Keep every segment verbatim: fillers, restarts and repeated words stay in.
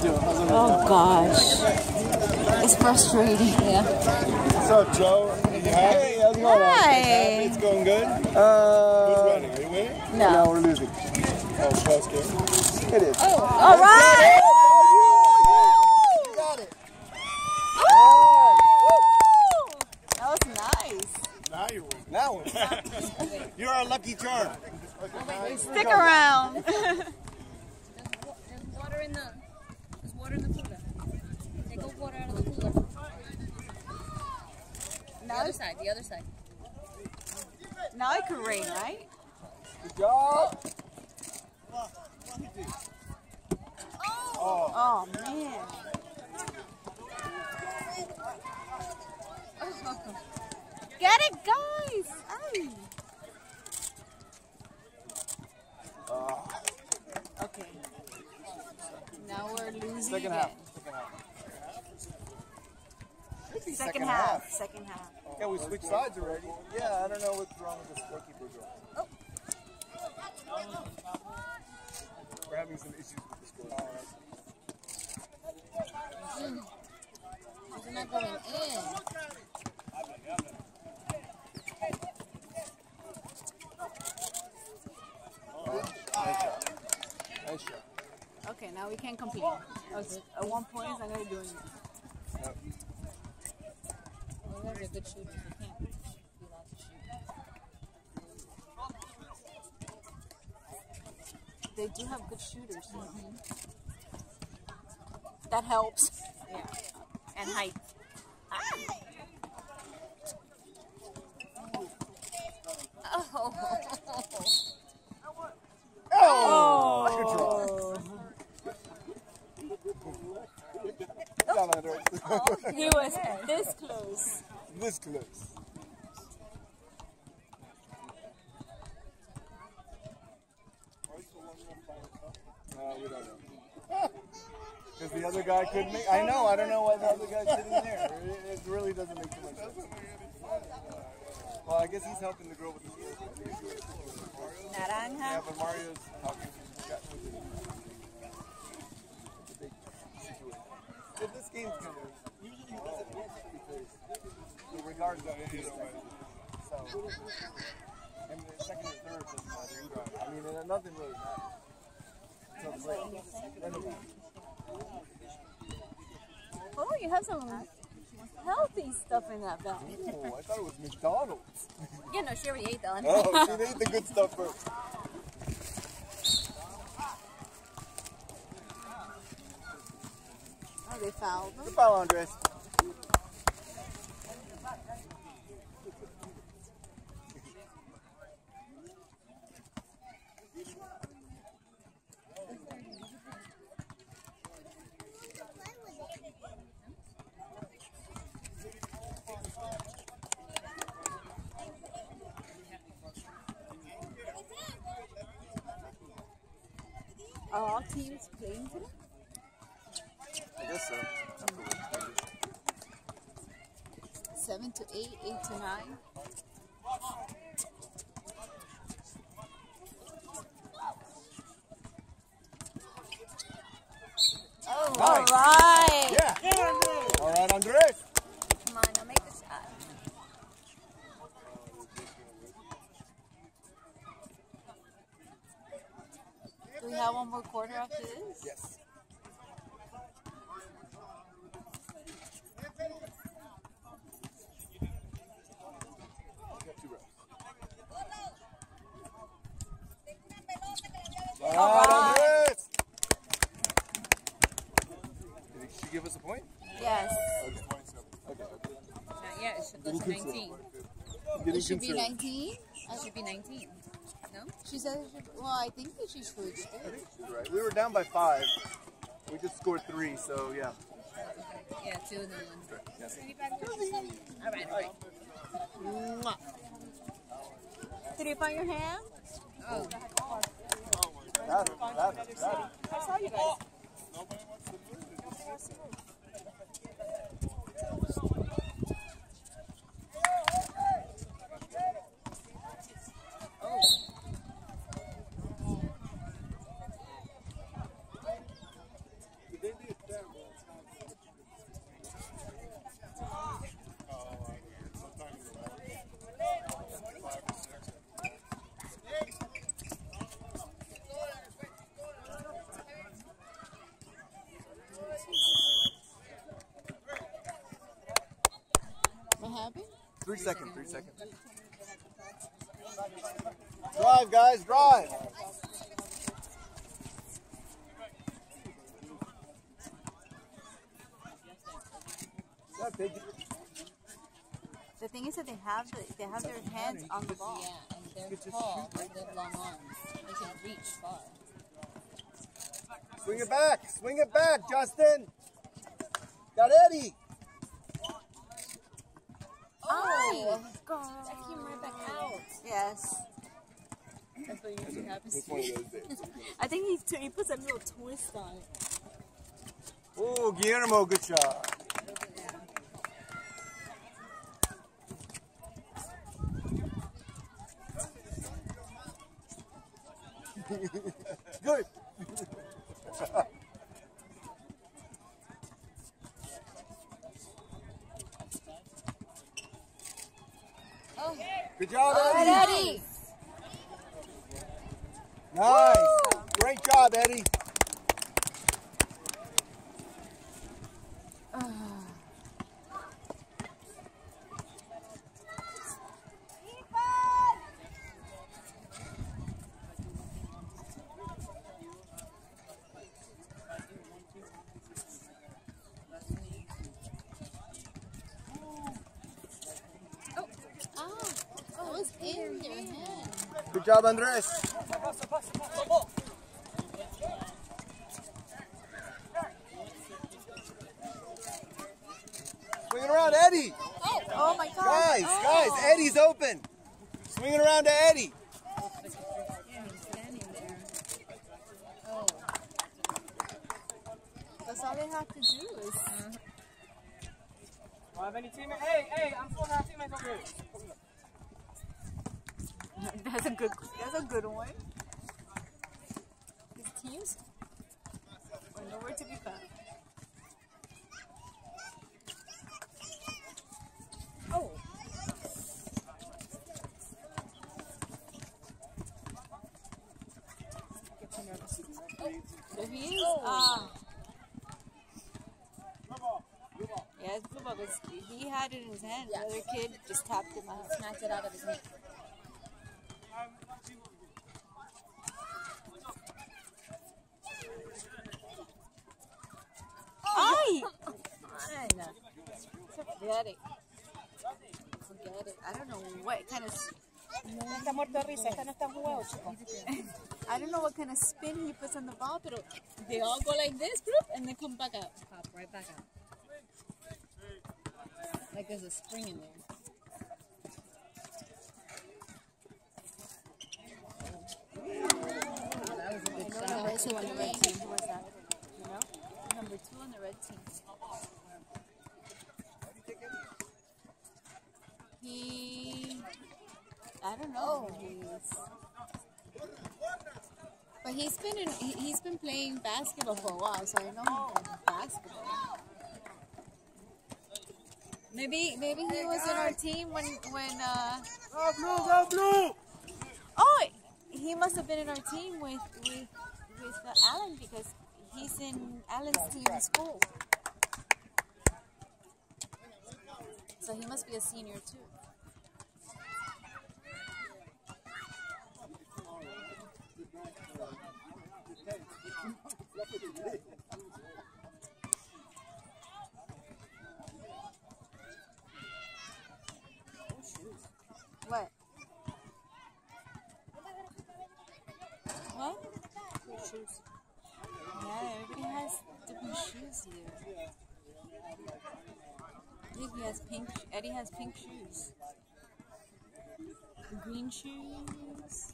doing? How's everything Oh going? gosh, it's frustrating. Yeah. What's up, Joe? Hey, how's it going? Hi. It's going good. Uh, Who's winning? Are you winning? No. No, we're losing. Oh, that's good. It is. Oh, all right. You got it. Oh. That was nice. Now you win. Now win. You're our lucky charm. Stick around. There's water in the, there's water in the cooler. Take a water out of the cooler. The Now, other side, the other side. now it could rain, right? Good job. Oh, oh man. Get it, guys. Ay. Okay. Now we're losing Second again. half. Second, Second half. half. Second half. Yeah, we switched sides already. Yeah, I don't know what's wrong with the scorekeeper girl. We're having some issues with the score. They're not going in. Nice shot. Nice shot. Okay, now we can compete. I was, at one point, I'm gonna be doing this. Yep. Well, they're good shooters. They can't be allowed to shoot. They do have good shooters. Mm-hmm. That helps. Yeah. And height. Ah. Oh. Oh. Down on it. Oh, he was this close. This close. No, we don't know. Because the other guy couldn't make. I know. I don't know why the other guy's sitting there. It, it really doesn't make too much sense. Well, I guess he's helping the girl with the skills. Yeah, Naranja. but Mario's helping. Got with the, the big situation. But this game's kind of usually he doesn't win because the regards of it is so. And the second or third doesn't matter either. I mean, and nothing really matters. So the break. Then the break. Oh, you have some healthy stuff in that bag. Oh, I thought it was McDonald's. Yeah, no, she already ate that one. Oh, she ate the good stuff first. Oh, they fouled them. Good foul, Andres. Are all teams playing today? I guess so. Seven to eight, eight to nine. Oh, Nice. all right. Yeah. All right, Andres. Come on, now make the shot. Do we have one more quarter after this? Yes. All right, Andres. Did she give us a point? Yes. Okay. Okay. Not yet. It should go to nineteen. Getting It should be concerned. nineteen. It should be nineteen. No? She said it should, well, I think that she switched I it. think she's right. We were down by five. We just scored three, so yeah. Yeah, two and then one. Yes. All right, all right. Did you find your hand? Oh. That, that, that. I saw you guys. Did they do Three seconds, three seconds. Drive, guys, drive. Yeah, big. The thing is that they have the, they have their hands on the ball. Yeah, and they're tall and they have long arms. They can reach far. Swing it back, swing it back, Justin. Got Eddie. Oh, God. That came right back out. Yes. That's what usually happens. It's one of those days. I think he, t- he puts a little twist on it. Oh, Guillermo, good shot. Good. Oh, Good job, All Eddie. right, Eddie. Nice. Great job, Eddie. oh, oh, it was in their hand. Good job, Andres. Swinging around, Eddie. Oh, Oh, my God. Guys, Oh. guys, Eddie's open. Swinging around to Eddie. yeah, he's standing there. Oh, That's all they have to do is... Do I have any teammates? Hey, hey, I'm supposed to have teammates over here. That's a good, that's a good one. His teams are nowhere to be found. oh. There he is. Ah. Yeah, it's blue ball, but he had it in his hand. Yeah. The other kid just tapped him out. Smacked it out of his hand. Ay! Fun. Forget it. Forget it. I don't know what kind of... s- Está muerto de risa, esta no está jugado, chicos. I don't know what kind of spin he puts on the ball, but they all go like this, bloop, and then come back out. Pop right back out. Like there's a spring in there. Oh, that was a good shot. Number two on the red team. Who was that? You know? Number two on the red team. He... I don't know who he is. But he's been in, he, he's been playing basketball for a while, so I know him from basketball. Maybe maybe he was in our team when when uh Go blue, go blue. oh he must have been in our team with with with uh, Alan because he's in Alan's team in school. So he must be a senior too. What? What? Shoes. Yeah, everybody has different shoes here. Look, he has pink. Eddie has pink shoes. Green shoes.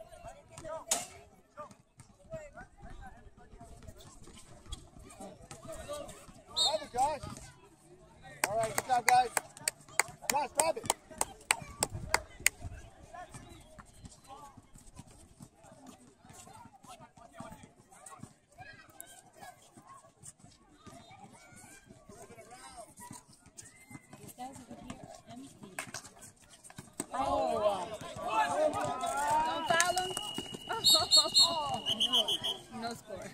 Grab it, Josh. All right, good job, guys. Josh, grab it. These guys over here are empty. Oh. Don't foul him. No score.